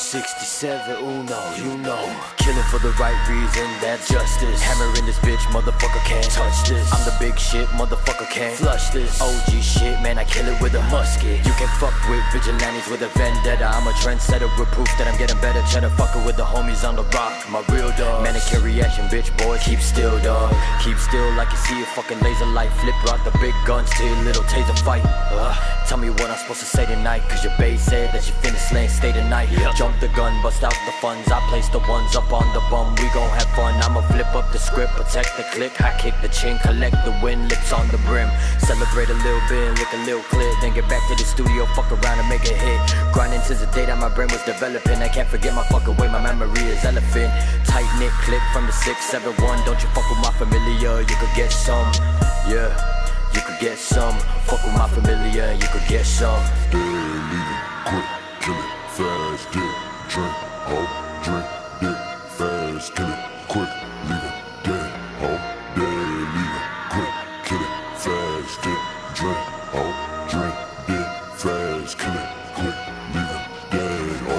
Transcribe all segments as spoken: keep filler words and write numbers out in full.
sixty-seven Uno, you know. Killing for the right reason, that's justice. Hammering this bitch, motherfucker can't touch this. I'm the big shit, motherfucker can't flush this. O G shit, man, I kill it with a musket. You can fuck with vigilantes with a vendetta. I'm a trendsetter with proof that I'm getting better. Cheddar fucker with the homies on the rock, my real dog. Manicure reaction, bitch boys, keep still, dog. Keep still like you see a fucking laser light. Flip rock the big guns to your little taser fight. uh, Tell me what I'm supposed to say tonight, cause your bae said that you finna slaying stay tonight. Yep. Jump the gun, bust out the funds. I place the ones up on the bum. We gon' have fun. I'ma flip up the script, protect the click. I kick the chin, collect the win, lips on the brim. Celebrate a little bit, lick a little clip. Then get back to the studio, fuck around and make a hit. Grinding since the day that my brain was developing. I can't forget my fucking way, my memory is elephant. Tight knit click from the six seven one. Don't you fuck with my familiar, you could get some. Yeah, you could get some. Fuck with my familiar, you could get some. Dead, leave it, quick, kill it, fast, get, drink, ho, drink, dick, fast, kill it, quick, leave it, dead, ho, dead, leave it, quick, kill it, fast, get, drink, ho, drink, dick, fast, kill it, quick, leave it, dead, ho.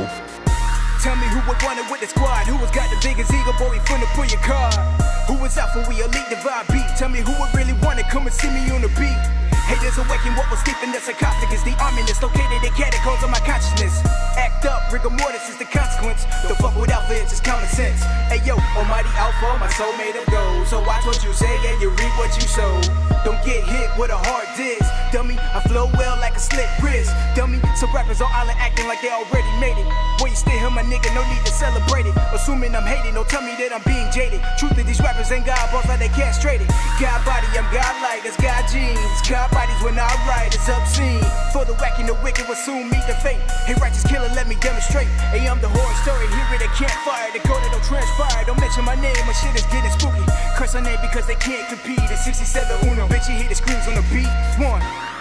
Tell me who would want it with the squad. Who has got the biggest ego, boy, we finna pull your card. Who was out for we elite the vibe beat? Tell me who would really want it, come and see me on the beat. Haters awaken what was deep in the sarcophagus. The ominous located in catacombs of my consciousness. Act up, rigor mortis is the consequence. Don't fuck with alpha, it's just common sense. Hey yo, almighty alpha, my soul made of gold. So watch what you say and you reap what you sow. Don't get hit with a hard diss. Dummy, I flow well like a slit wrist. Dummy, some rappers on island acting like they already made it. Boy, you still hear my nigga, no need to celebrate it. Assuming I'm hating, don't tell me that I'm being jaded. Truth is these rappers ain't God boss like they castrated. God body, I'm God-like, that's God genes. God bodies when I write, it's obscene. For the wack and the wicked will soon meet the fate. Hey, righteous killer, let me demonstrate. Hey, I'm the horror story, hear it, they can't fire. The go that don't transpire, don't mention my name, my shit is getting spooky. Curse her name because they can't compete. It's sixty-seven Uno, bitch, you hear the screams on the beat. One.